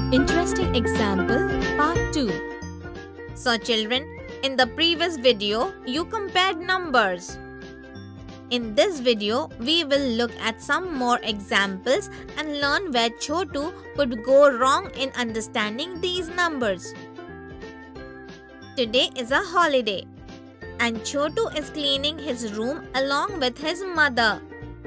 Interesting example, part 2. So children, in the previous video, you compared numbers. In this video, we will look at some more examples and learn where Chotu could go wrong in understanding these numbers. Today is a holiday and Chotu is cleaning his room along with his mother.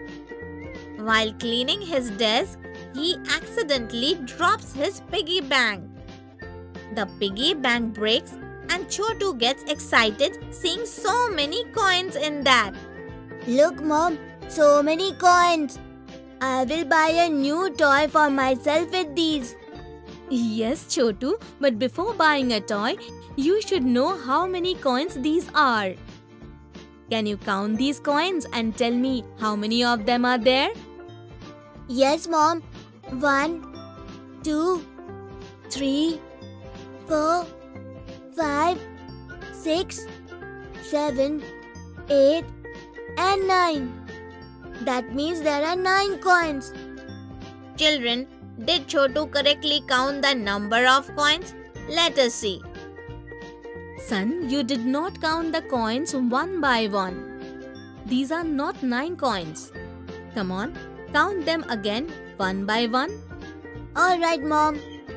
While cleaning his desk, he accidentally drops his piggy bank. The piggy bank breaks and Chotu gets excited seeing so many coins in that. Look, Mom, so many coins. I will buy a new toy for myself with these. Yes, Chotu, but before buying a toy, you should know how many coins these are. Can you count these coins and tell me how many of them are there? Yes, Mom. 1, 2, 3, 4, 5, 6, 7, 8, and 9. That means there are 9 coins. Children, did Chotu correctly count the number of coins? Let us see. Son, you did not count the coins one by one. These are not 9 coins. Come on, count them again one by one. Alright, Mom.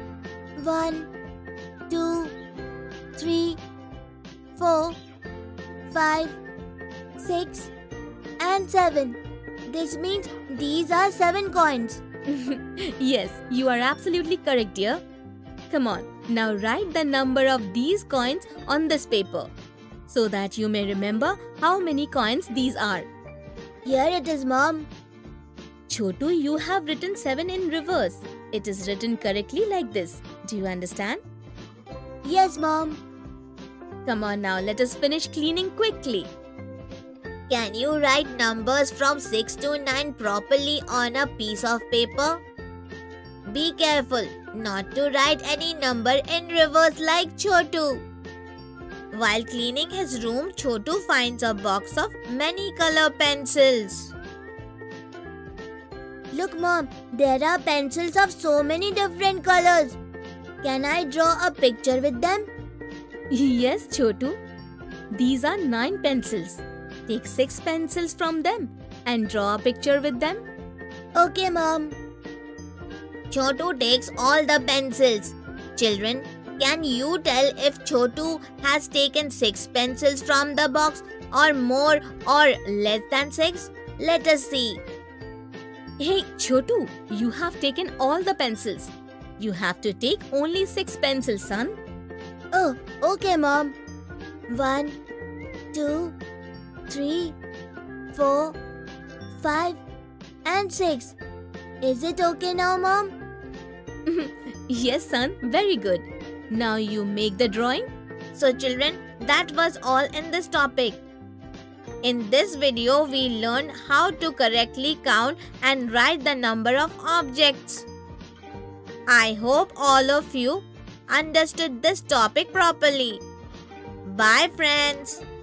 1, 2, 3, 4, 5, 6, and 7. This means these are 7 coins. Yes, you are absolutely correct, dear. Come on, now write the number of these coins on this paper so that you may remember how many coins these are. Here it is, Mom. Chotu, you have written 7 in reverse. It is written correctly like this. Do you understand? Yes, Mom. Come on now, let us finish cleaning quickly. Can you write numbers from 6 to 9 properly on a piece of paper? Be careful not to write any number in reverse like Chotu. While cleaning his room, Chotu finds a box of many color pencils. Look, Mom, there are pencils of so many different colors. Can I draw a picture with them? Yes, Chotu. These are 9 pencils. Take 6 pencils from them and draw a picture with them. Okay, Mom. Chotu takes all the pencils. Children, can you tell if Chotu has taken 6 pencils from the box or more or less than 6? Let us see. Hey, Chotu, you have taken all the pencils. You have to take only 6 pencils, son. Oh, okay, Mom. 1, 2, 3, 4, 5, and 6. Is it okay now, Mom? Yes, son, very good. Now you make the drawing. So children, that was all in this topic. In this video, we learned how to correctly count and write the number of objects. I hope all of you understood this topic properly. Bye friends.